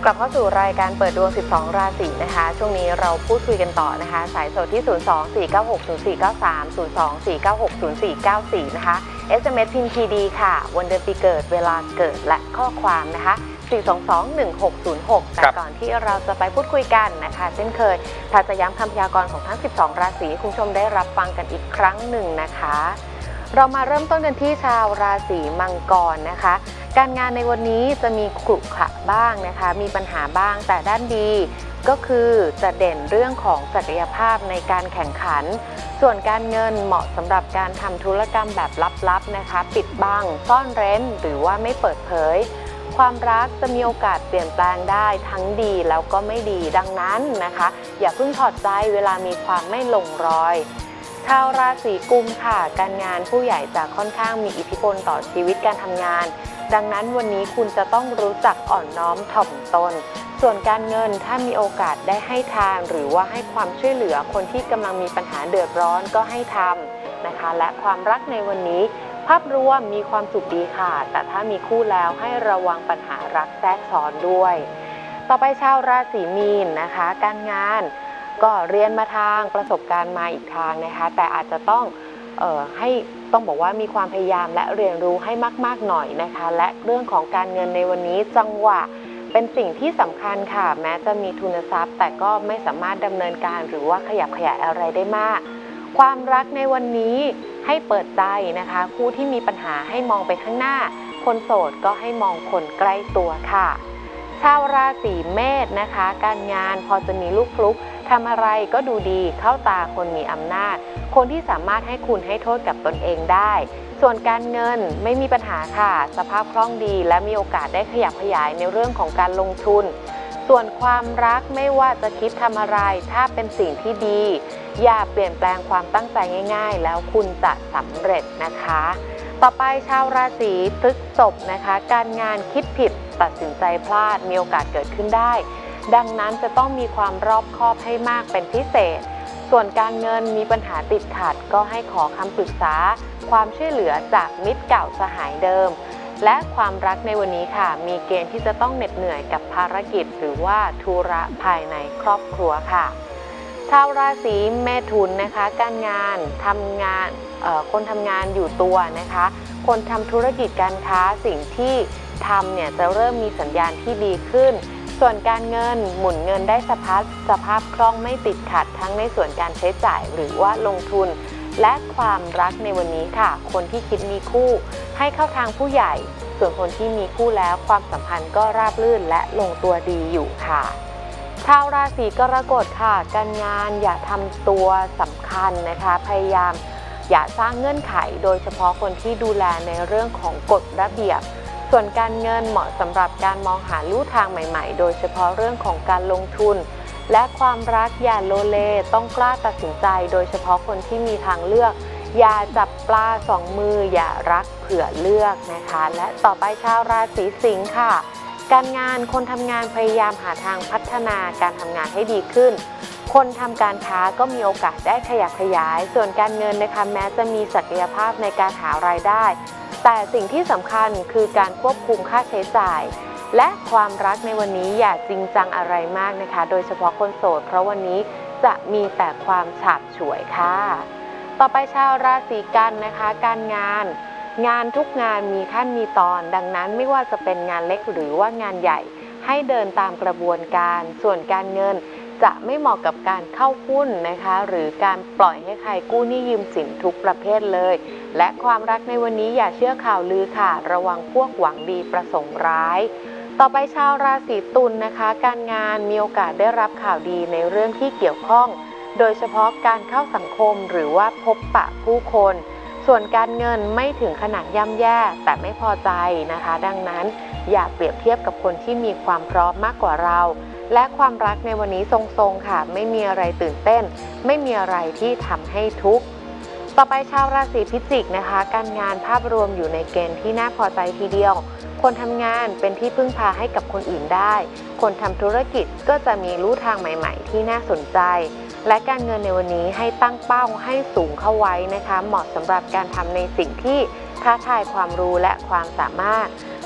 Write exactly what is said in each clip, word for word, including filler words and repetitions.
ลับเข้าสู่รายการเปิดดวงสิบสองราศีนะคะช่วงนี้เราพูดคุยกันต่อนะคะสายสดที่ศูนย์ สอง สี่ เก้า หก ศูนย์ สี่ เก้า สาม ศูนย์ สอง สี่ เก้า หก ศูนย์ สี่ เก้า สี่นะคะ เอส เอ็ม เอส พิมพ์ ที ดี ค่ะวันเดือนปีเกิดเวลาเกิดและข้อความนะคะสี่ สอง สอง หนึ่ง หก ศูนย์ หกแต่ก่อนที่เราจะไปพูดคุยกันนะคะเช่นเคยถ้าจะย้ำคำพยากรณ์ของทั้งสิบสองราศีคุณผู้ชมได้รับฟังกันอีกครั้งหนึ่งนะคะเรามาเริ่มต้นกันที่ชาวราศีมังกรนะคะการงานในวันนี้จะมีขรุขระบ้างนะคะมีปัญหาบ้างแต่ด้านดีก็คือจะเด่นเรื่องของศักยภาพในการแข่งขันส่วนการเงินเหมาะสำหรับการทำธุรกรรมแบบลับๆนะคะปิดบังซ่อนเร้นหรือว่าไม่เปิดเผยความรักจะมีโอกาสเปลี่ยนแปลงได้ทั้งดีแล้วก็ไม่ดีดังนั้นนะคะอย่าเพิ่งถอดใจเวลามีความไม่ลงรอยชาวราศีกุมค่ะการงานผู้ใหญ่จะค่อนข้างมีอิทธิพลต่อชีวิตการทำงานดังนั้นวันนี้คุณจะต้องรู้จักอ่อนน้อมถ่อมตนส่วนการเงินถ้ามีโอกาสได้ให้ทานหรือว่าให้ความช่วยเหลือคนที่กำลังมีปัญหาเดือดร้อนก็ให้ทำนะคะและความรักในวันนี้ภาพรวมมีความสุขดีค่ะแต่ถ้ามีคู่แล้วให้ระวังปัญหารักแทรกซ้อนด้วยต่อไปชาวราศีมีนนะคะการงานก็เรียนมาทางประสบการณ์มาอีกทางนะคะแต่อาจจะต้องเอ่อให้ต้องบอกว่ามีความพยายามและเรียนรู้ให้มากๆหน่อยนะคะและเรื่องของการเงินในวันนี้จังหวะเป็นสิ่งที่สำคัญค่ะแม้จะมีทุนทรัพย์แต่ก็ไม่สามารถดำเนินการหรือว่าขยับขยายอะไรได้มากความรักในวันนี้ให้เปิดใจนะคะคู่ที่มีปัญหาให้มองไปข้างหน้าคนโสดก็ให้มองคนใกล้ตัวค่ะชาวราศีเมษนะคะการงานพอจะมีลูกฟลุกทำอะไรก็ดูดีเข้าตาคนมีอำนาจคนที่สามารถให้คุณให้โทษกับตนเองได้ส่วนการเงินไม่มีปัญหาค่ะสภาพคล่องดีและมีโอกาสได้ขยับขยายในเรื่องของการลงทุนส่วนความรักไม่ว่าจะคิดทำอะไรถ้าเป็นสิ่งที่ดีอย่าเปลี่ยนแปลงความตั้งใจง่ายๆแล้วคุณจะสำเร็จนะคะต่อไปชาวราศีพฤษภนะคะการงานคิดผิดตัดสินใจพลาดมีโอกาสเกิดขึ้นได้ดังนั้นจะต้องมีความรอบคอบให้มากเป็นพิเศษส่วนการเงินมีปัญหาติดขัดก็ให้ขอคำปรึกษาความช่วยเหลือจากมิตรเก่าสหายเดิมและความรักในวันนี้ค่ะมีเกณฑ์ที่จะต้องเหน็ดเหนื่อยกับภารกิจหรือว่าธุระภายในครอบครัวค่ะชาวราศีเมถุนนะคะการงานทำงานคนทำงานอยู่ตัวนะคะคนทำธุรกิจการค้าสิ่งที่ทำเนี่ยจะเริ่มมีสัญญาณที่ดีขึ้นส่วนการเงินหมุนเงินได้สภาพสภาพคล่องไม่ติดขัดทั้งในส่วนการใช้จ่ายหรือว่าลงทุนและความรักในวันนี้ค่ะคนที่คิดมีคู่ให้เข้าทางผู้ใหญ่ส่วนคนที่มีคู่แล้วความสัมพันธ์ก็ราบรื่นและลงตัวดีอยู่ค่ะชาวราศีกรกฎค่ะการงานอย่าทำตัวสำคัญนะคะพยายามอย่าสร้างเงื่อนไขโดยเฉพาะคนที่ดูแลในเรื่องของกฎระเบียบส่วนการเงินเหมาะสำหรับการมองหาลู่ทางใหม่ๆโดยเฉพาะเรื่องของการลงทุนและความรักอย่าโลเลต้องกล้าตัดสินใจโดยเฉพาะคนที่มีทางเลือกอย่าจับปลาสองมืออย่ารักเผื่อเลือกนะคะและต่อไปชาวราศีสิงค์ค่ะการงานคนทำงานพยายามหาทางพัฒนาการทำงานให้ดีขึ้นคนทำการค้าก็มีโอกาสได้ขยับขยายส่วนการเงินนะคะแม้จะมีศักยภาพในการหารายได้แต่สิ่งที่สำคัญคือการควบคุมค่าใช้จ่ายและความรักในวันนี้อย่าจริงจังอะไรมากนะคะโดยเฉพาะคนโสดเพราะวันนี้จะมีแต่ความฉาบฉวยค่ะต่อไปชาวราศีกันนะคะการงานงานทุกงานมีขั้นมีตอนดังนั้นไม่ว่าจะเป็นงานเล็กหรือว่างานใหญ่ให้เดินตามกระบวนการส่วนการเงินจะไม่เหมาะกับการเข้าหุ้นนะคะหรือการปล่อยให้ใครกู้หนี้ยืมสินทุกประเภทเลยและความรักในวันนี้อย่าเชื่อข่าวลือค่ะระวังพวกหวังดีประสงค์ร้ายต่อไปชาวราศีตุลนะคะการงานมีโอกาสได้รับข่าวดีในเรื่องที่เกี่ยวข้องโดยเฉพาะการเข้าสังคมหรือว่าพบปะผู้คนส่วนการเงินไม่ถึงขนาดย่ำแย่แต่ไม่พอใจนะคะดังนั้นอย่าเปรียบเทียบกับคนที่มีความพร้อมมากกว่าเราและความรักในวันนี้ทรงๆค่ะไม่มีอะไรตื่นเต้นไม่มีอะไรที่ทำให้ทุกข์ต่อไปชาวราศีพิจิกนะคะการงานภาพรวมอยู่ในเกณฑ์ที่น่าพอใจทีเดียวคนทำงานเป็นที่พึ่งพาให้กับคนอื่นได้คนทำธุรกิจก็จะมีลู่ทางใหม่ๆที่น่าสนใจและการเงินในวันนี้ให้ตั้งเป้าให้สูงเข้าไว้นะคะเหมาะสำหรับการทำในสิ่งที่ท้าทายความรู้และความสามารถ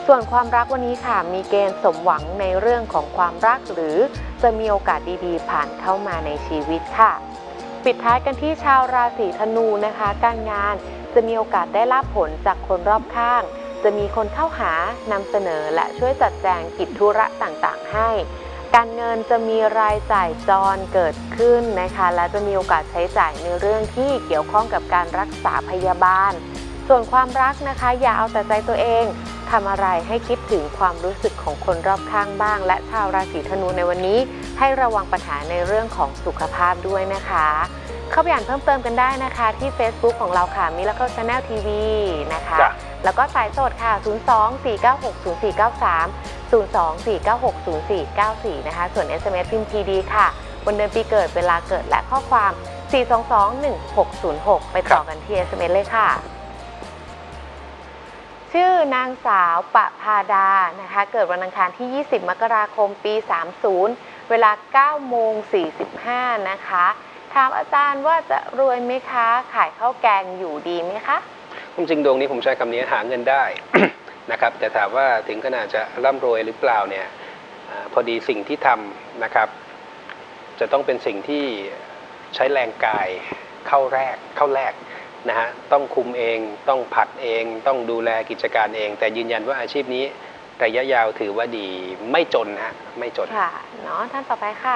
ส่วนความรักวันนี้ค่ะมีเกณฑ์สมหวังในเรื่องของความรักหรือจะมีโอกาสดีๆผ่านเข้ามาในชีวิตค่ะปิดท้ายกันที่ชาวราศีธนูนะคะการงานจะมีโอกาสได้รับผลจากคนรอบข้างจะมีคนเข้าหานำเสนอและช่วยจัดแจงกิจธุระต่างๆให้การเงินจะมีรายจ่ายจรเกิดขึ้นนะคะและจะมีโอกาสใช้จ่ายในเรื่องที่เกี่ยวข้องกับการรักษาพยาบาลส่วนความรักนะคะอย่าเอาแต่ใจตัวเองทำอะไรให้คิดถึงความรู้สึกของคนรอบข้างบ้างและชาวราศีธนูในวันนี้ให้ระวังปัญหาในเรื่องของสุขภาพด้วยนะคะเข้าไปอ่านเพิ่มเติมกันได้นะคะที่ Facebook ของเราค่ะ Miracle Channel ที วี นะคะแล้วก็สายสดค่ะ ศูนย์ สอง สี่ เก้า หก ศูนย์ สี่ เก้า สาม ศูนย์ สอง สี่ เก้า หก ศูนย์ สี่ เก้า สี่ นะคะ ส่วน เอส เอ็ม เอส พิมพ์ พี ดี ค่ะวันเดือนปีเกิดเวลาเกิดและข้อความ สี่ สอง สอง หนึ่ง หก ศูนย์ หก ไปต่อกันที่ เอส เอ็ม เอส เลยค่ะชื่อนางสาวปภาดานะคะเกิดวันอังคารที่ ยี่สิบ มกราคม ปี สามสิบ เวลา เก้าโมงสี่สิบห้า นะคะถามอาจารย์ว่าจะรวยไหมคะขายข้าวแกงอยู่ดีไหมคะจริงๆดวงนี้ผมใช้คำนี้หาเงินได้ นะครับแต่ถามว่าถึงขนาดจะร่ำรวยหรือเปล่าเนี่ยพอดีสิ่งที่ทำนะครับจะต้องเป็นสิ่งที่ใช้แรงกายเข้าแรกเข้าแรกนะฮะต้องคุมเองต้องผัดเองต้องดูแลกิจการเองแต่ยืนยันว่าอาชีพนี้ระยะยาวถือว่าดีไม่จนฮะไม่จนค่ะเนาะท่านต่อไปค่ะ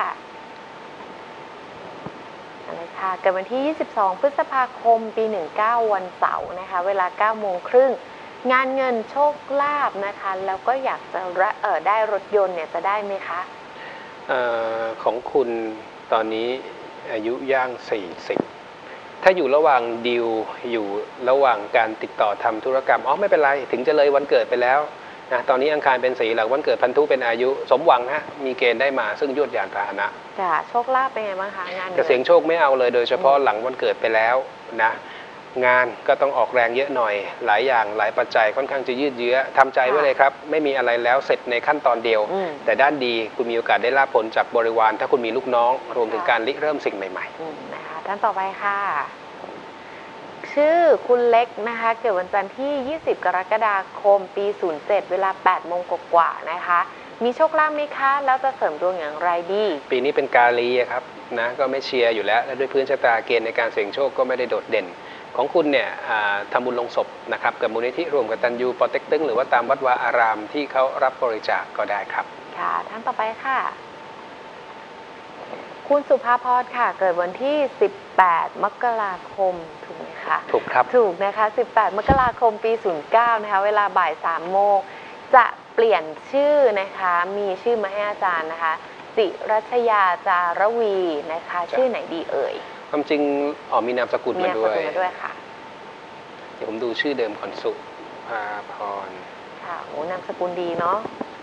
อะไรค่ะเกิดวันที่ ยี่สิบสอง พฤษภาคม ปี หนึ่งเก้า วันเสาร์นะคะเวลา เก้าโมงครึ่งงานเงินโชคลาภนะคะแล้วก็อยากจะเอ่อได้รถยนต์เนี่ยจะได้ไหมคะเอ่อของคุณตอนนี้อายุย่างสี่สิบถ้าอยู่ระหว่างดีลอยู่ระหว่างการติดต่อทำธุรกรรมอ๋อไม่เป็นไรถึงจะเลยวันเกิดไปแล้วนะตอนนี้อังคารเป็นสีหลักวันเกิดพันธุเป็นอายุสมหวังฮะมีเกณฑ์ได้มาซึ่งยวดยานพาหนะจ้ะโชคลาภเป็นไงบ้างคะงานแต่เสียงโชคไม่เอาเลยโดยเฉพาะหลังวันเกิดไปแล้วนะงานก็ต้องออกแรงเยอะหน่อยหลายอย่างหลายปัจจัยค่อนข้างจะยืดเยื้อทำใจไว้เลยครับไม่มีอะไรแล้วเสร็จในขั้นตอนเดียวแต่ด้านดีคุณมีโอกาสได้รับผลจากบริวารถ้าคุณมีลูกน้องรวมถึงการริเริ่มสิ่งใหม่ๆนะคะท่านต่อไปค่ะชื่อคุณเล็กนะคะเกิดวันจันทร์ที่ ยี่สิบ กรกฎาคม ปี ศูนย์เจ็ด เวลา แปดโมงกว่าๆนะคะมีโชคลาภไหมคะแล้วจะเสริมดวงอย่างไรดีปีนี้เป็นกาลีครับนะก็ไม่เชียร์อยู่แล้วและด้วยพื้นชะตาเกณฑ์ในการเสี่ยงโชคก็ไม่ได้โดดเด่นของคุณเนี่ยทำบุญลงศพนะครับกับมูลนิธิรวมกับตันยูปอเต็กตึงหรือว่าตามวัดวาอารามที่เขารับบริจาค ก, ก็ได้ครับค่ะท่านต่อไปค่ะคุณสุภาพรค่ะเกิดวันที่ สิบแปด มกราคมถูกไหมคะถูกครับถูกนะคะ สิบแปด มกราคม ปี ศูนย์เก้า นะคะเวลาบ่าย สามโมงจะเปลี่ยนชื่อนะคะมีชื่อมาให้อาจารย์นะคะจิรัชยาจารวีนะคะชื่อไหนดีเอ่ยความจริงอ๋อมีนามสกุลมาด้วยมีนามสกุลมาด้วยค่ะเดี๋ยวผมดูชื่อเดิมก่อนสุภาพรค่ะโอ้นามสกุลดีเนาะ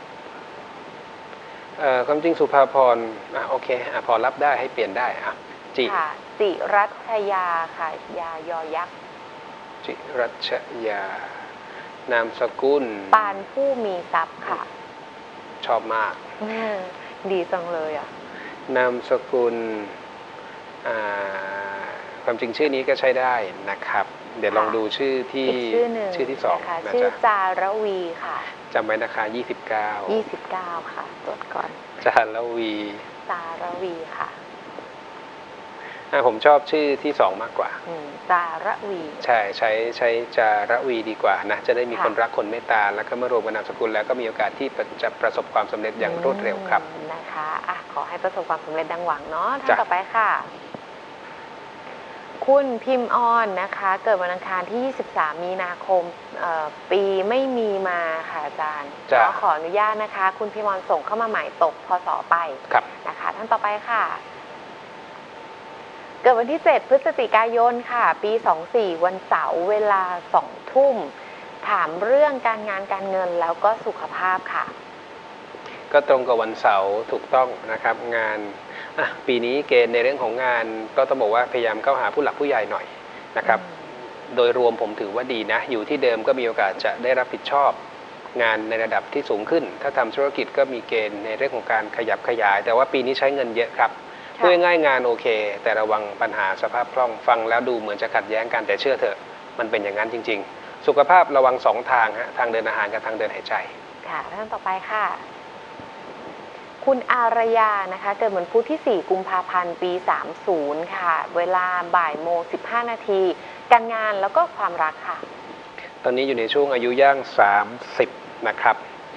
เอ่อความจริงสุภาพรอ่ะโอเคอ่ะพอรับได้ให้เปลี่ยนได้อ่ะจิค่ะจิรัชยาค่ะยายอยักษ์จิรัชยานามสกุลปานผู้มีทรัพย์ค่ะชอบมากดีจังเลยอ่ะนามสกุลอ่าความจริงชื่อนี้ก็ใช้ได้นะครับเดี๋ยวลองดูชื่อที่ชื่อที่สองนะคะชื่อจารวีค่ะจำไว้นะคะยี่สิบเก้ายี่สิบเก้าค่ะตรวจก่อนจารวีจารวีค่ะผมชอบชื่อที่สองมากกว่าจารวีใช่ใช้ใช้จารวีดีกว่านะจะได้มีคนรักคนเมตตาแล้วก็เมื่อรวมกับนามสกุลแล้วก็มีโอกาสที่จะประสบความสำเร็จอย่างรวดเร็วครับนะคะอ่ะขอให้ประสบความสำเร็จดังหวังเนาะท่านต่อไปค่ะคุณพิมพ์ออนนะคะเกิดวันอังคารที่ ยี่สิบสาม มีนาคมปีไม่มีมาค่ะอาจารย์ขอขออนุญาตนะคะคุณพิมพ์ออนส่งเข้ามาใหม่ตกพศไปนะคะท่านต่อไปค่ะเกิดวันที่ เจ็ด พฤศจิกายนค่ะปี สองสี่ วันเสาร์เวลา สองทุ่มถามเรื่องการงานการเงินแล้วก็สุขภาพค่ะก็ตรงกับวันเสาร์ถูกต้องนะครับงานปีนี้เกณฑ์ในเรื่องของงานก็ต้องบอกว่าพยายามเข้าหาผู้หลักผู้ใหญ่หน่อยนะครับโดยรวมผมถือว่าดีนะอยู่ที่เดิมก็มีโอกาสจะได้รับผิดชอบงานในระดับที่สูงขึ้นถ้าทำธุรกิจก็มีเกณฑ์ในเรื่องของการขยับขยายแต่ว่าปีนี้ใช้เงินเยอะครับพูดง่ายงานโอเคแต่ระวังปัญหาสภาพคล่องฟังแล้วดูเหมือนจะขัดแย้งกันแต่เชื่อเถอะมันเป็นอย่างนั้นจริงๆสุขภาพระวังสองทางฮะทางเดินอาหารกับทางเดินหายใจค่ะท่านต่อไปค่ะคุณอารยานะคะเกิดวันพุธที่สี่กุมภาพันธ์ปีสามสิบค่ะเวลาบ่ายโมงสิบห้านาทีการงานแล้วก็ความรักค่ะตอนนี้อยู่ในช่วงอายุย่างสามสิบนะครับ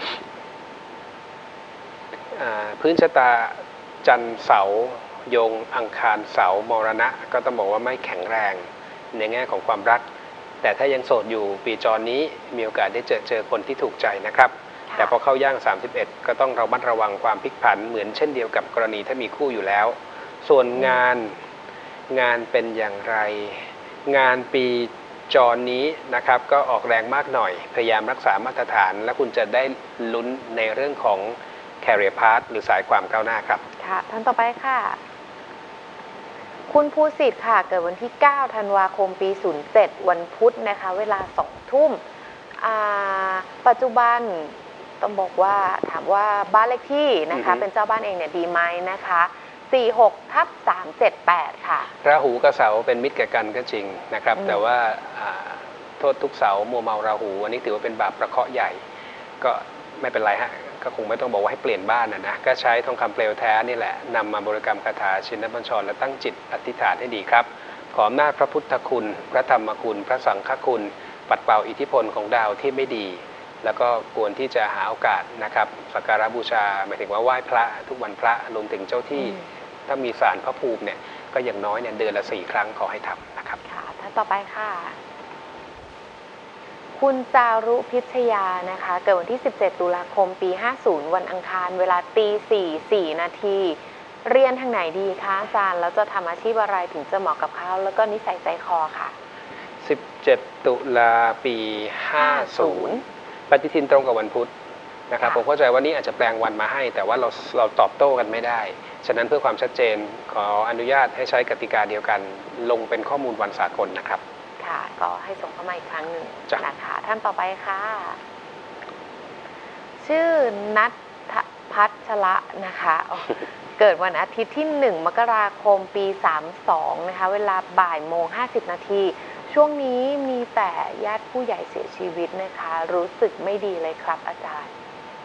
พื้นชะตาจันทร์เสาร์โยงอังคารเสาร์มรณะก็ต้องบอกว่าไม่แข็งแรงในแง่ของความรักแต่ถ้ายังโสดอยู่ปีจรนี้มีโอกาสได้เจอเจอคนที่ถูกใจนะครับแต่พอเข้าย่างสามสิบเอ็ดก็ต้องระมัดระวังความพลิกผันเหมือนเช่นเดียวกับกรณีถ้ามีคู่อยู่แล้วส่วนงานงานเป็นอย่างไร งานปีจรนี้นะครับก็ออกแรงมากหน่อยพยายามรักษามาตรฐานและคุณจะได้ลุ้นในเรื่องของ career path หรือสายความก้าวหน้าครับค่ะท่านต่อไปค่ะคุณภูสิทธิ์ค่ะเกิดวันที่เก้าธันวาคมปีศูนย์เจ็ดวันพุธนะคะเวลาสองทุ่มปัจจุบันต้องบอกว่าถามว่าบ้านเลขที่นะคะเป็นเจ้าบ้านเองเนี่ยดีไหมนะคะสี่หกทับสามเจ็ดแปดค่ะราหูกับเสาเป็นมิตรแก่กันก็จริงนะครับแต่ว่าโทษทุกเสามัวเมาราหูอันนี้ถือว่าเป็นบาปประเคราะห์ใหญ่ก็ไม่เป็นไรฮะก็คงไม่ต้องบอกว่าให้เปลี่ยนบ้านนะนะก็ใช้ทองคำเปลวแท้นี่แหละนำมาบริกรรมคาถาชินบัญชรและตั้งจิตอธิษฐานให้ดีครับขออำนาจพระพุทธคุณพระธรรมคุณพระสังฆคุณปัดเป่าอิทธิพลของดาวที่ไม่ดีแล้วก็ควรที่จะหาโอกาสนะครับสักการะบูชาหมายถึงว่าไหว้พระทุกวันพระรวมถึงเจ้าที่ถ้ามีศาลพระภูมิเนี่ยก็อย่างน้อยเนี่ยเดือนละสี่ครั้งขอให้ทำนะครับค่ะท่านต่อไปค่ะคุณจารุพิชยานะคะเกิดวันที่สิบเจ็ดตุลาคมปีห้าสิบวันอังคารเวลาตีสี่สี่นาทีเรียนทางไหนดีคะอาจารย์แล้วจะทำอาชีพอะไรถึงจะเหมาะกับเขาแล้วก็นิสัยใจคอค่ะสิบเจ็ดตุลาปีห้าสิบปฏิทินตรงกับวันพุธนะครับผมเข้าใจว่านี่อาจจะแปลงวันมาให้แต่ว่าเราเราตอบโต้กันไม่ได้ฉะนั้นเพื่อความชัดเจนขออนุญาตให้ใช้กติกาเดียวกันลงเป็นข้อมูลวันสากลนะครับค่ะก็ให้ส่งเข้ามาอีกครั้งหนึ่งนะคะท่านต่อไปค่ะชื่อนัทพัชระนะคะเกิดวันอาทิตย์ที่หนึ่งมกราคมปีสามสิบสองนะคะเวลาบ่ายโมงห้าสิบนาทีช่วงนี้มีแต่ญาติผู้ใหญ่เสียชีวิตนะคะรู้สึกไม่ดีเลยครับอาจารย์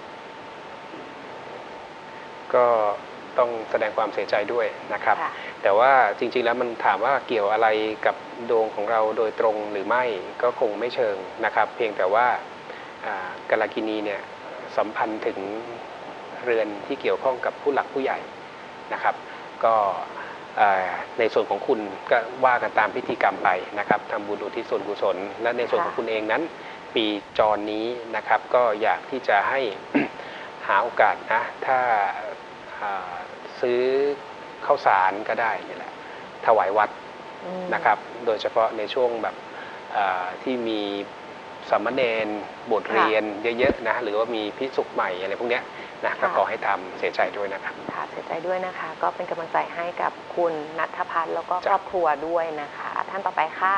ก็ต้องแสดงความเสียใจด้วยนะครับแต่ว่าจริงๆแล้วมันถามว่าเกี่ยวอะไรกับดวงของเราโดยตรงหรือไม่ก็คงไม่เชิงนะครับเพียงแต่ว่ากาลกินีเนี่ยสัมพันธ์ถึงเรือนที่เกี่ยวข้องกับผู้หลักผู้ใหญ่นะครับก็ในส่วนของคุณก็ว่ากันตามพิธีกรรมไปนะครับทำบุญอุทิศส่วนกุศลและในส่วนของคุณเองนั้นปีจรนี้นะครับก็อยากที่จะให้ หาโอกาสนะถ้าซื้อข้าวสารก็ได้นี่แหละถวายวัดนะครับโดยเฉพาะในช่วงแบบที่มีสามเณรบทเรียนเยอะๆนะหรือว่ามีภิกษุใหม่อะไรพวกนี้นะก็ขอให้ทำเสียใจด้วยนะครับค่ะเสียใจด้วยนะคะก็เป็นกำลังใจให้กับคุณณัฐพัฒน์แล้วก็ครอบครัวด้วยนะคะท่านต่อไปค่ะ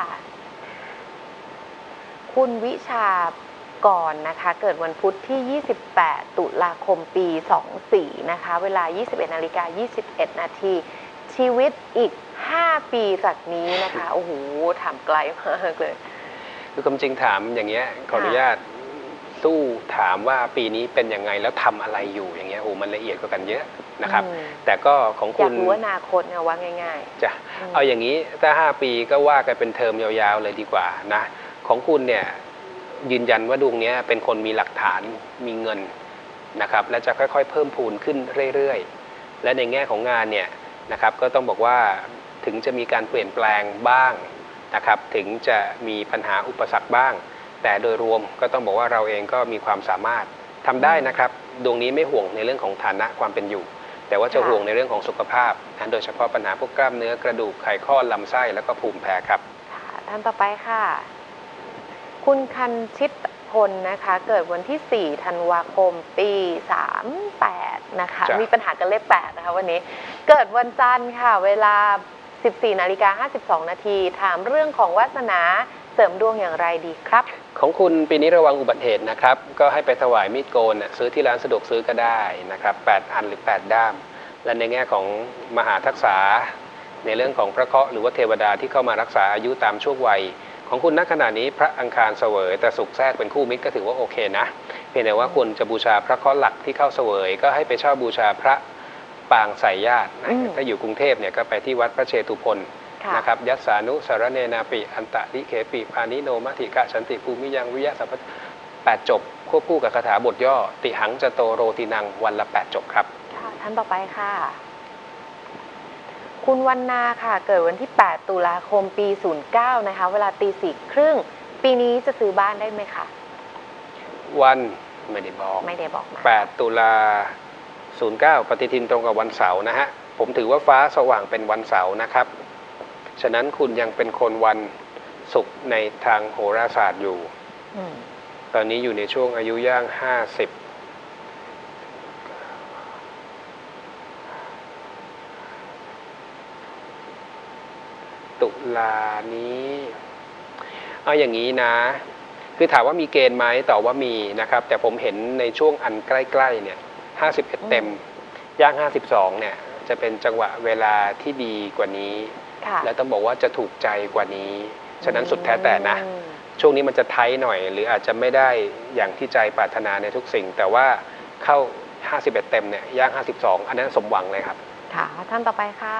คุณวิชาก่อนนะคะเกิดวันพุธที่ยี่สิบแปดตุลาคมปีสองสี่นะคะเวลา ยี่สิบเอ็ดนาฬิกายี่สิบเอ็ดนาทีชีวิตอีกห้าปีจากนี้นะคะโอ้โหถามไกลมากเลยคือความจริงถามอย่างเงี้ยขออนุญาตสู้ถามว่าปีนี้เป็นยังไงแล้วทำอะไรอยู่อย่างเงี้ยโอ้มันละเอียดกว่ากันเยอะนะครับแต่ก็ของคุณอยากรู้อนาคตเนี่ยว่าง่ายๆจะเอาอย่างนี้ถ้าห้าปีก็ว่ากันเป็นเทอมยาวๆเลยดีกว่านะของคุณเนี่ยยืนยันว่าดวงนี้เป็นคนมีหลักฐานมีเงินนะครับและจะค่อยๆเพิ่มพูนขึ้นเรื่อยๆและในแง่ของงานเนี่ยนะครับก็ต้องบอกว่าถึงจะมีการเปลี่ยนแปลงบ้างนะครับถึงจะมีปัญหาอุปสรรคบ้างแต่โดยรวมก็ต้องบอกว่าเราเองก็มีความสามารถทำได้นะครับดวงนี้ไม่ห่วงในเรื่องของฐานะความเป็นอยู่แต่ว่าจะห่วงในเรื่องของสุขภาพนะโดยเฉพาะปัญหาพวกกล้ามเนื้อกระดูกไขข้อลำไส้แล้วก็ภูมิแพ้ครับท่านต่อไปค่ะคุณคันชิตพลนะคะเกิดวันที่สี่ธันวาคมปีสามสิบแปดนะคะมีปัญหากันเลขแปดนะคะวันนี้เกิดวันจันทร์ค่ะเวลา สิบสี่นาฬิกาห้าสิบสองนาทีถามเรื่องของวาสนาเสริมดวงอย่างไรดีครับของคุณปีนี้ระวังอุบัติเหตุนะครับก็ให้ไปถวายมีดโกนซื้อที่ร้านสะดวกซื้อก็ได้นะครับแปดอันหรือแปดด้ามและในแง่ของมหาทักษะในเรื่องของพระเคราะห์หรือว่าเทวดาที่เข้ามารักษาอายุตามช่วงวัยของคุณณขณะนี้พระอังคารเสวยแต่ศุกร์แทรกเป็นคู่มิตรก็ถือว่าโอเคนะเพียงแต่ว่าควรจะบูชาพระเคราะห์หลักที่เข้าเสวยก็ให้ไปเช่าบูชาพระปางสายญาตินะถ้าอยู่กรุงเทพเนี่ยก็ไปที่วัดพระเชตุพนนะครับยัสสานุสารเนนาปิอันตะลิเขปิพานิโนมัติกะฉันติภูมิยังวิยะสัพพะแปดจบควบคู่กับคาถาบทย่อติหังจโตโรตินังวันละแปดจบครับค่ะท่านต่อไปค่ะคุณวรรณาค่ะเกิดวันที่แปดตุลาคมปีศูนย์เก้านะคะเวลาตีสี่ครึ่งปีนี้จะซื้อบ้านได้ไหมคะวันไม่ได้บอกไม่ได้บอกมาแปดตุลาศูนย์เก้าปฏิทินตรงกับวันเสาร์นะฮะผมถือว่าฟ้าสว่างเป็นวันเสาร์นะครับฉะนั้นคุณยังเป็นคนวันศุกร์ในทางโหราศาสตร์อยู่ตอนนี้อยู่ในช่วงอายุย่างห้าสิบตุลานี้เอาอย่างนี้นะคือถามว่ามีเกณฑ์ไหมตอบว่ามีนะครับแต่ผมเห็นในช่วงอันใกล้ๆเนี่ยห้าสิบเอ็ดเต็มย่างห้าสิบสองเนี่ยจะเป็นจังหวะเวลาที่ดีกว่านี้และต้องบอกว่าจะถูกใจกว่านี้ฉะนั้นสุดแท้แต่นะช่วงนี้มันจะไทหน่อยหรืออาจจะไม่ได้อย่างที่ใจปรารถนาในทุกสิ่งแต่ว่าเข้าห้าสิบเอ็ดเต็มเนี่ยย่างห้าสิบสองอันนั้นสมหวังเลยครับค่ะท่านต่อไปค่ะ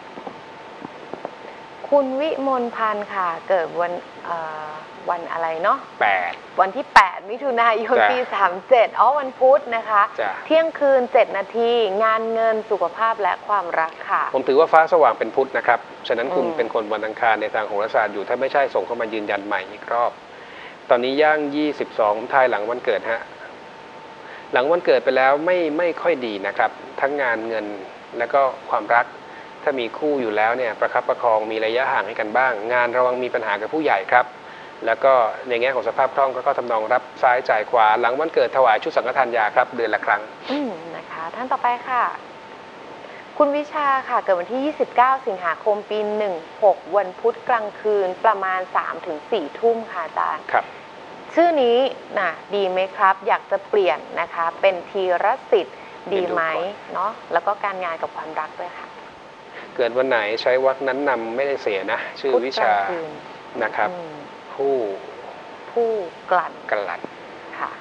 คุณวิมลพันธ์ค่ะเกิดวันวันอะไรเนาะแปดวันที่แปดมิถุนายนปีสามเจ็ดอ๋อวันพุธนะคะเที่ยงคืนเจ็ดนาทีงานเงินสุขภาพและความรักค่ะผมถือว่าฟ้าสว่างเป็นพุธนะครับฉะนั้นคุณเป็นคนวันอังคารในทางโหราศาสตร์อยู่ถ้าไม่ใช่ส่งเข้ามายืนยันใหม่อีกรอบตอนนี้ย่างยี่สิบสองทายหลังวันเกิดฮะหลังวันเกิดไปแล้วไม่ไม่ค่อยดีนะครับทั้งงานเงินและก็ความรักถ้ามีคู่อยู่แล้วเนี่ยประคับประคองมีระยะห่างให้กันบ้างงานระวังมีปัญหากับผู้ใหญ่ครับแล้วก็ในแง่ของสภาพคล่องก็ทำนองรับซ้ายจ่ายขวาหลังวันเกิดถวายชุดสังฆทานยาครับเดือนละครั้งอืมนะคะท่านต่อไปค่ะคุณวิชาค่ะเกิดวันที่ยี่สิบเก้าสิงหาคมปีหนึ่งหกวันพุธกลางคืนประมาณ สามถึงสี่ ทุ่มค่ะอาจารย์ครับชื่อนี้นะดีไหมครับอยากจะเปลี่ยนนะคะเป็นธีรสิทธิ์ดีไหมเนาะแล้วก็การงานกับความรักด้วยค่ะเกิดวันไหนใช้วรรคนั้นนำไม่ได้เสียนะชื่อวิชานะครับผู้ผู้กลั่นกลั่นค่ะ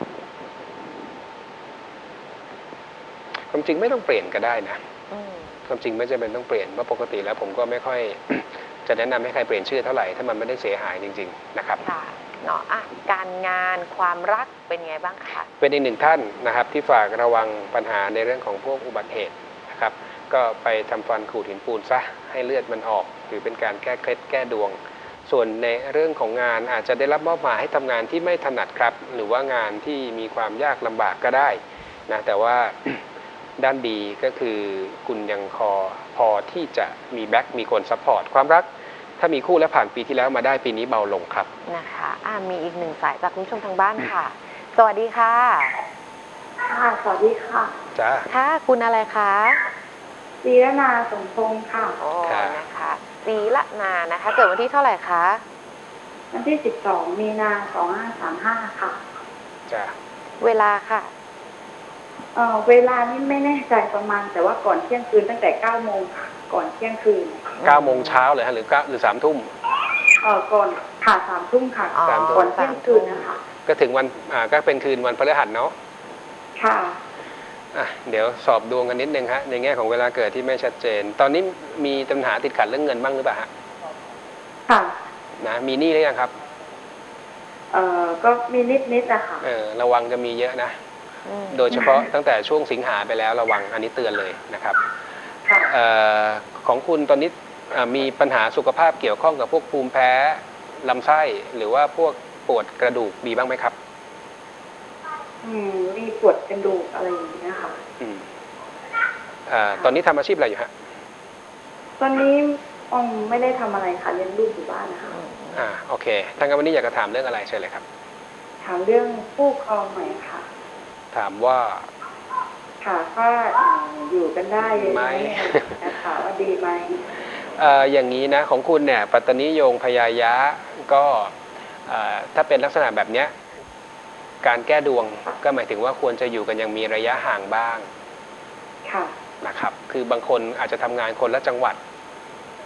ความจริงไม่ต้องเปลี่ยนก็ได้นะความจริงไม่จำเป็นต้องเปลี่ยนเพราะปกติแล้วผมก็ไม่ค่อยจะแนะนำให้ใครเปลี่ยนชื่อเท่าไหร่ถ้ามันไม่ได้เสียหายจริงๆนะครับค่ะเนาะอ่ะการงานความรักเป็นไงบ้างคะเป็นอีกหนึ่งท่านนะครับที่ฝากระวังปัญหาในเรื่องของพวกอุบัติเหตุนะครับก็ไปทำฟันขูดหินปูนซะให้เลือดมันออกหรือเป็นการแก้เคล็ดแก้ดวงส่วนในเรื่องของงานอาจจะได้รับมอบหมายให้ทำงานที่ไม่ถนัดครับหรือว่างานที่มีความยากลำบากก็ได้นะแต่ว่า ด้านดีก็คือคุณยังคอพอที่จะมีแบ็คมีคนซัพพอร์ตความรักถ้ามีคู่แล้วผ่านปีที่แล้วมาได้ปีนี้เบาลงครับนะคะอ่ามีอีกหนึ่งสายจากคุณผู้ชมทางบ้านค่ะสวัสดีค่ะค่ะสวัสดีค่ะจ้าค่ะคุณอะไรคะศรีละนาสมพงษ์ค่ะอ๋อนะคะศรีละนานะคะเกิดวันที่เท่าไหร่คะวันที่สิบสองมีนาสองห้าสามห้าค่ะจ้าเวลาค่ะเออเวลานี่ไม่แน่ใจประมาณแต่ว่าก่อนเที่ยงคืนตั้งแต่เก้าโมงค่ะก่อนเที่ยงคืนเก้าโมงเช้าเลยฮะหรือเก้าหรือสามทุ่มเออก่อนค่ะสามทุ่มค่ะก่อนเที่ยงคืนนะคะก็ถึงวันอ่าก็เป็นคืนวันพฤหัสเนาะค่ะอ่ะเดี๋ยวสอบดวงกันนิดนึงฮะในแง่ของเวลาเกิดที่ไม่ชัดเจนตอนนี้มีปัญหาติดขัดเรื่องเงินบ้างหรือเปล่าฮะค่ะนะมีหนี้หรือยังครับเอ่อก็มีนิดนิดอะค่ะเออระวังจะมีเยอะนะโดยเฉพาะตั้งแต่ช่วงสิงหาไปแล้วระวังอันนี้เตือนเลยนะครับเอ่อของคุณตอนนี้มีปัญหาสุขภาพเกี่ยวข้องกับพวกภูมิแพ้ลำไส้หรือว่าพวกปวดกระดูกมีบ้างไหมครับอืมมีปวดกระดูกอะไรอย่างนี้นะคะอืมอ่าตอนนี้ทำอาชีพอะไรอยู่ฮะตอนนี้อ๋อไม่ได้ทำอะไรค่ะเลี้ยงลูกอยู่บ้านนะคะอ่าโอเคทางการวันนี้อยากจะถามเรื่องอะไรใช่เลยครับถามเรื่องคู่ครองหน่อยค่ะถามว่าค่ะว่าอยู่กันได้ไหมนะคะว่าดีไหมเอ่ออย่างนี้นะของคุณเนี่ยปัตตนิโยงพยายะก็ถ้าเป็นลักษณะแบบเนี้ยการแก้ดวงก็หมายถึงว่าควรจะอยู่กันยังมีระยะห่างบ้างค่ะนะครับคือบางคนอาจจะทำงานคนละจังหวัด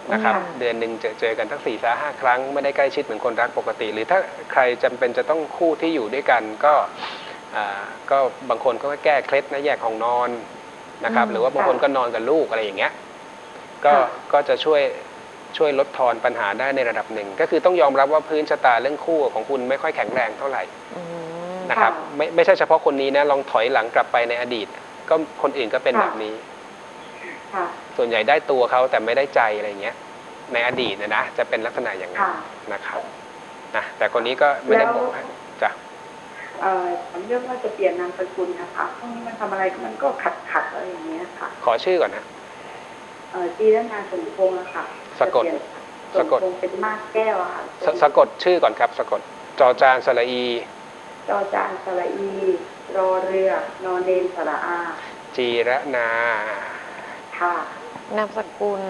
นะครับอืมเดือนหนึ่งเจอเจอกันทั้งสี่สาห้าครั้งไม่ได้ใกล้ชิดเหมือนคนรักปกติ หรือถ้าใครจำเป็นจะต้องคู่ที่อยู่ด้วยกันก็อ่าก็บางคนก็แก้เคล็ดนะแยกห้องนอนนะครับอืมหรือว่าบางคนก็นอนกับลูกอะไรอย่างเงี้ยก็ค่ะก็จะช่วยช่วยลดทอนปัญหาได้ในระดับหนึ่ง ก็คือต้องยอมรับว่าพื้นชะตาเรื่องคู่ของคุณไม่ค่อยแข็งแรงเท่าไหร่อืมนะครับค่ะไม่ไม่ใช่เฉพาะคนนี้นะลองถอยหลังกลับไปในอดีต ก็คนอื่นก็เป็นค่ะแบบนี้ค่ะส่วนใหญ่ได้ตัวเขาแต่ไม่ได้ใจอะไรเงี้ยในอดีตนะนะจะเป็นลักษณะอย่างนั้นค่ะนะครับนะแต่คนนี้ก็ไม่ได้แล้วบอกให้จ้ะเอ่อผมเรื่องว่าจะเปลี่ยนนามสกุลนะคะพวกนี้มันทำอะไรมันก็ขัดขัดๆอะไรอย่างเงี้ยค่ะขอชื่อก่อนนะเอ่อจีรัตนาสมพงษ์อะค่ะสะกดจเปลี่ยนสะกดสมพงษ์เป็นมากแก้วอะค่ะสสะกดชื่อก่อนครับสะกดจอจานสระอีจอจานสระอีรอเรือนอนเนนสระอาจีระนาค่ะนามสกุล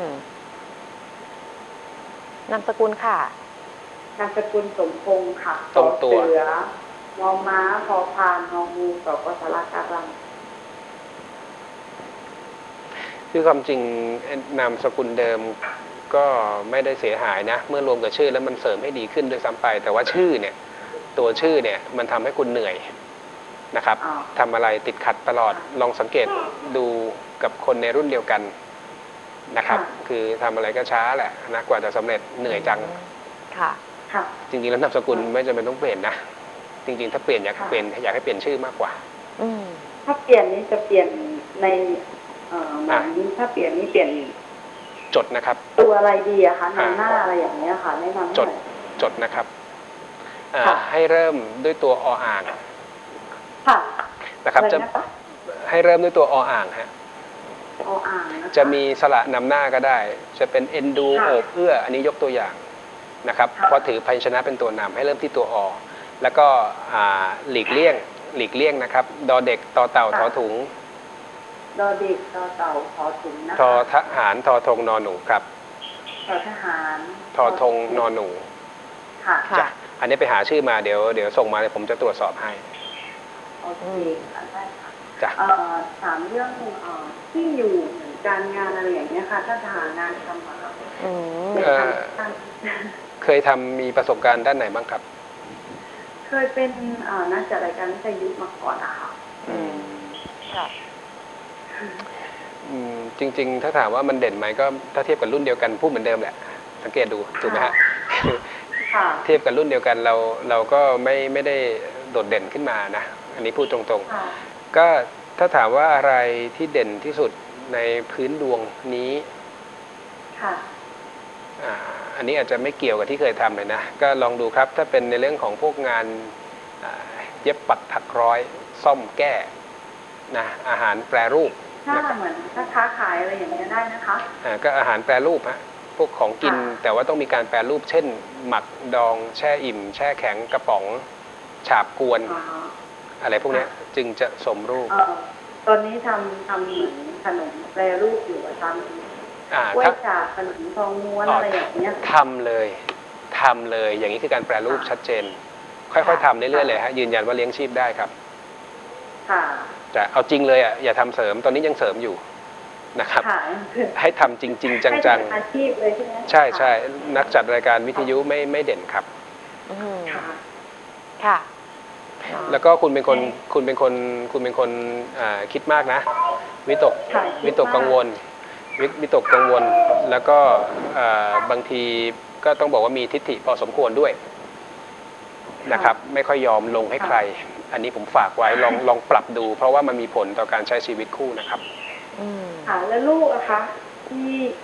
นามสกุลค่ะนามสกุลสมพงษ์ค่ะตรงตัวเสือมอม้าพอพานงองูสกสระการังคือความจริงนามสกุลเดิมก็ไม่ได้เสียหายนะ เมื่อรวมกับชื่อแล้วมันเสริมให้ดีขึ้นด้วยซ้ำไป แต่ว่าชื่อเนี่ยตัวชื่อเนี่ยมันทำให้คุณเหนื่อยนะครับอ้าวทำอะไรติดขัดตลอดลองสังเกตดูกับคนในรุ่นเดียวกันนะครับ คือทำอะไรก็ช้าแหละนะกว่าจะสำเร็จเหนื่อยจังค่ะค่ะจริงๆแล้วนามสกุลไม่จำเป็นต้องเปลี่ยนนะจริงๆ ถ้าเปลี่ยนอยากค่ะเปลี่ยนอยากให้เปลี่ยนชื่อมากกว่าอืมถ้าเปลี่ยนนี้จะเปลี่ยนในเอ่อเหมือนถ้าเปลี่ยนนี้เปลี่ยนจดนะครับตัวอะไรดีอะคะในอ่าหน้าอะไรอย่างเงี้ยค่ะแนะนำให้จหดน่อยจดนะครับอ่าค่ะให้เริ่มด้วยตัวออ่างค่ะนะครับอะไรจะนะคะให้เริ่มด้วยตัวออ่างฮะออ่างนะคะจะมีสระนำหน้าก็ได้ จะเป็นเอ็นดูค่ะโอบเอื้ออันนี้ยกตัวอย่างนะครับค่ะเพราะถือพยัญชนะเป็นตัวนำให้เริ่มที่ตัวอแล้วก็อ่าหลีกเลี่ยงหลีกเลี่ยงนะครับดอเด็กตอเต่าทอถุงดอเด็กตอเต่าทอถุงนะทอคะทหารทอธงนอนหนูครับทอทหารทอธงนอนหนูค่ะค่ะจ้ะอันนี้ไปหาชื่อมาเดี๋ยวเดี๋ยวส่งมาเลยผมจะตรวจสอบให้โอเคค่ะได้ค่ะจ้ะเอ่อถามเรื่องเอ่อที่อยู่เหมือนการงานอะไรอย่างเงี้ยค่ะ ถ้าจะหางานทำอะค่ะอืมเป็นเอ่อทำเคยทำมีประสบการณ์ด้านไหนบ้างครับเคยเป็นเอ่อนักจัดรายการวิทยุมาก่อนอะค่ะอืม ค่ะอืมจริง ๆ ถ้าถามว่ามันเด่นไหมก็ถ้าเทียบกับรุ่นเดียวกันพูดเหมือนเดิมแหละสังเกตดูถูกไหมฮะค่ะเทียบกับรุ่นเดียวกันเราเราก็ไม่ไม่ได้โดดเด่นขึ้นมานะอันนี้พูดตรงค่ะๆ ก็ถ้าถามว่าอะไรที่เด่นที่สุดในพื้นดวงนี้ค่ะอ่าอันนี้อาจจะไม่เกี่ยวกับที่เคยทำเลยนะก็ลองดูครับถ้าเป็นในเรื่องของพวกงานอ่าเย็บปักถักร้อยซ่อมแก้นะอาหารแปรรูปถ้านะครับเหมือนถ้าค้าขายอะไรอย่างเงี้ยได้นะคะอ่าก็อาหารแปรรูปฮะพวกของกินค่ะแต่ว่าต้องมีการแปรรูปเช่น หมักดองแช่อิ่ม แช่แข็งกระป๋องฉาบกวนอ๋ออะไรพวกเนี้ยจึงจะสมรูปเอ่อตอนนี้ทำทำเหมือนขนมแปรรูปอยู่อะทำอ่ากล้วยถ้าจากขนมทองม้วนอ๋อออะไรอย่างเงี้ยทำเลยทำเลยอย่างนี้คือการแปรรูปค่ะชัดเจน ค่อยๆทำเรื่อยๆเลยฮะยืนยันว่าเลี้ยงชีพได้ครับค่ะแต่เอาจริงเลยอ่ะอย่าทำเสริมตอนนี้ยังเสริมอยู่นะครับค่ะให้ทำจริง ๆ จังให้เป็นอาชีพเลยใช่ไหมๆ ใช่ใช่นักจัดรายการวิทยุไม่ไม่เด่นครับอืมค่ะค่ะแล้วก็คุณเป็นคนคุณเป็นคนคุณเป็นคนอ่าคิดมากนะวิตกค่ะวิตกกังวลวิวิตกกังวล แล้วก็อ่าบางทีก็ต้องบอกว่ามีทิฏฐิพอสมควรด้วยนะครับ ไม่ค่อยยอมลงให้ใคร อันนี้ผมฝากไว้ลองลองปรับดู เพราะว่ามันมีผลต่อการใช้ชีวิตคู่นะครับอืมค่ะ แล้วลูกอะคะที่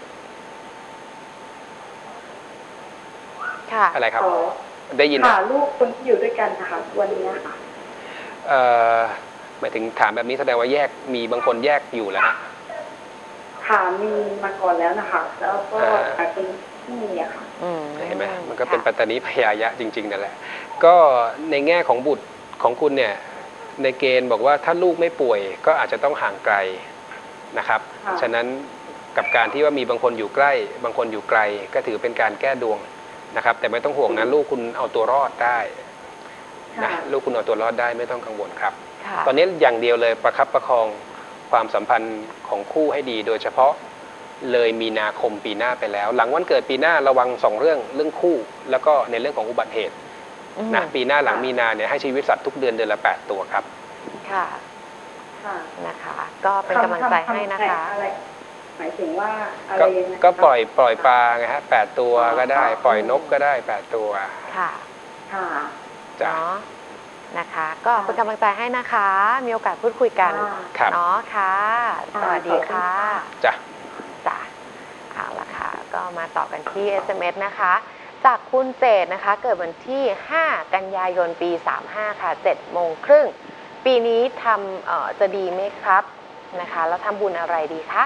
ค่ะอะไรครับขอได้ยินไหมค่ะลูกคนที่อยู่ด้วยกันนะคะวันนี้ค่ะเอ่อหมายถึงถามแบบนี้แสดงว่าแยกมีบางคนแยกอยู่แล้วฮะค่ะมีมาก่อนแล้วนะคะ แล้วก็อ่าอาจเป็นที่มีอะค่ะอืมเห็นไหมมันก็เป็นค่ะปัตตานีพยายะจริงๆนั่นแหละก็ในแง่ของบุตรของคุณเนี่ยในเกณฑ์บอกว่าถ้าลูกไม่ป่วยก็อาจจะต้องห่างไกลนะครับค่ะฉะนั้นกับการที่ว่ามีบางคนอยู่ใกล้ บางคนอยู่ไกล ก็ถือเป็นการแก้ดวงนะครับ แต่ไม่ต้องห่วงนะลูกคุณเอาตัวรอดได้นะค่ะลูกคุณเอาตัวรอดได้ไม่ต้องกังวลครับค่ะตอนนี้อย่างเดียวเลยประคับประคองความสัมพันธ์ของคู่ให้ดี โดยเฉพาะเลยมีนาคมปีหน้าไปแล้ว หลังวันเกิดปีหน้าระวังสองเรื่องเรื่องคู่แล้วก็ในเรื่องของอุบัติเหตุนะปีหน้าหลังมีนาเนี่ยให้ชีวิตสัตว์ทุกเดือนเดือนละแปดตัวครับค่ะค่ะนะคะก็เป็นกำลังใจให้นะคะหมายถึงว่าอะไรก็ปล่อยปล่อยปลาไงฮะแปดตัวก็ได้ปล่อยนกก็ได้แปดตัวค่ะค่ะจ้ะนะคะก็เป็นกำลังใจให้นะคะมีโอกาสพูดคุยกันเนาะค่ะสวัสดีค่ะจ้ะจ้ะเอาละค่ะก็มาต่อกันที่ เอส เอ็ม เอส นะคะจากคุณเจตนะคะเกิดวันที่ห้ากันยายนปีสามห้าค่ะเจ็ดโมงครึ่งปีนี้ทำเอ่อจะดีไหมครับนะคะแล้วทำบุญอะไรดีคะ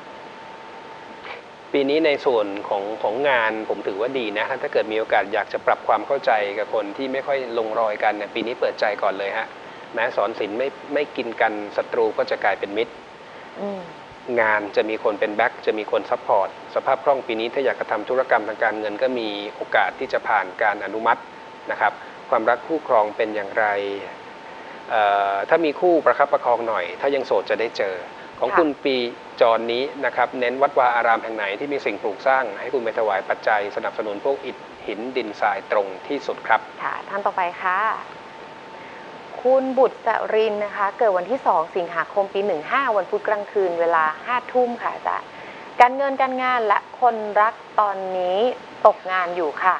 ปีนี้ในส่วนของของงานผมถือว่าดีนะถ้าเกิดมีโอกาสอยากจะปรับความเข้าใจกับคนที่ไม่ค่อยลงรอยกันเนี่ยปีนี้เปิดใจก่อนเลยฮะแม้สอนศิลป์ไม่ไม่กินกันศัตรูก็จะกลายเป็นมิตรงานจะมีคนเป็นแบ็คจะมีคนซัพพอร์ตสภาพคล่องปีนี้ถ้าอยากจะทำธุรกรรมทางการเงินก็มีโอกาสที่จะผ่านการอนุมัตินะครับความรักคู่ครองเป็นอย่างไรถ้ามีคู่ประคับประคองหน่อยถ้ายังโสดจะได้เจอของคุณปีจรนี้นะครับเน้นวัดวาอารามแห่งไหนที่มีสิ่งปลูกสร้างให้คุณไปถวายปัจจัยสนับสนุนพวกอิฐหินดินทรายตรงที่สุดครับค่ะท่านต่อไปค่ะคุณบุตรจรินนะคะเกิดวันที่สองสิงหาคมปีหนึ่งห้าวันพุธกลางคืนเวลาห้าทุ่มค่ะอาจารย์การเงินการงานและคนรักตอนนี้ตกงานอยู่ค่ะ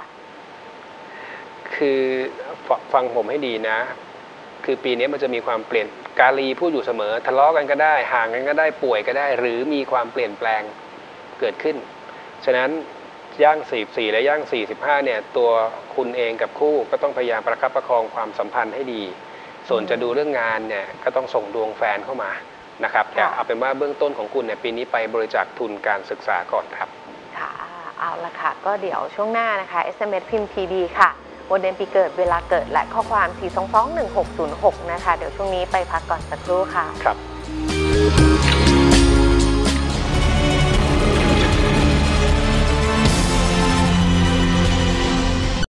คือฟังผมให้ดีนะคือปีนี้มันจะมีความเปลี่ยนกาลีพูดอยู่เสมอทะเลาะกันก็ได้ห่างกันก็ได้ป่วยก็ได้หรือมีความเปลี่ยนแปลงเกิดขึ้นฉะนั้นย่างสี่สิบสี่และย่างสี่สิบห้าเนี่ยตัวคุณเองกับคู่ก็ต้องพยายามประคับประคองความสัมพันธ์ให้ดีส่วนจะดูเรื่องงานเนี่ยก็ต้องส่งดวงแฟนเข้ามานะครับแต่เอาเป็นว่าเบื้องต้นของคุณเนี่ยปีนี้ไปบริจาคทุนการศึกษาก่อนครับค่ะเอาละค่ะก็เดี๋ยวช่วงหน้านะคะ เอส เอ็ม เอส พิมพ์ พี ดี ค่ะวันเดือนปีเกิดเวลาเกิดและข้อความ สี่ สอง สอง หนึ่ง หก ศูนย์ หก นะคะเดี๋ยวช่วงนี้ไปพักก่อนสักครู่ค่ะครับ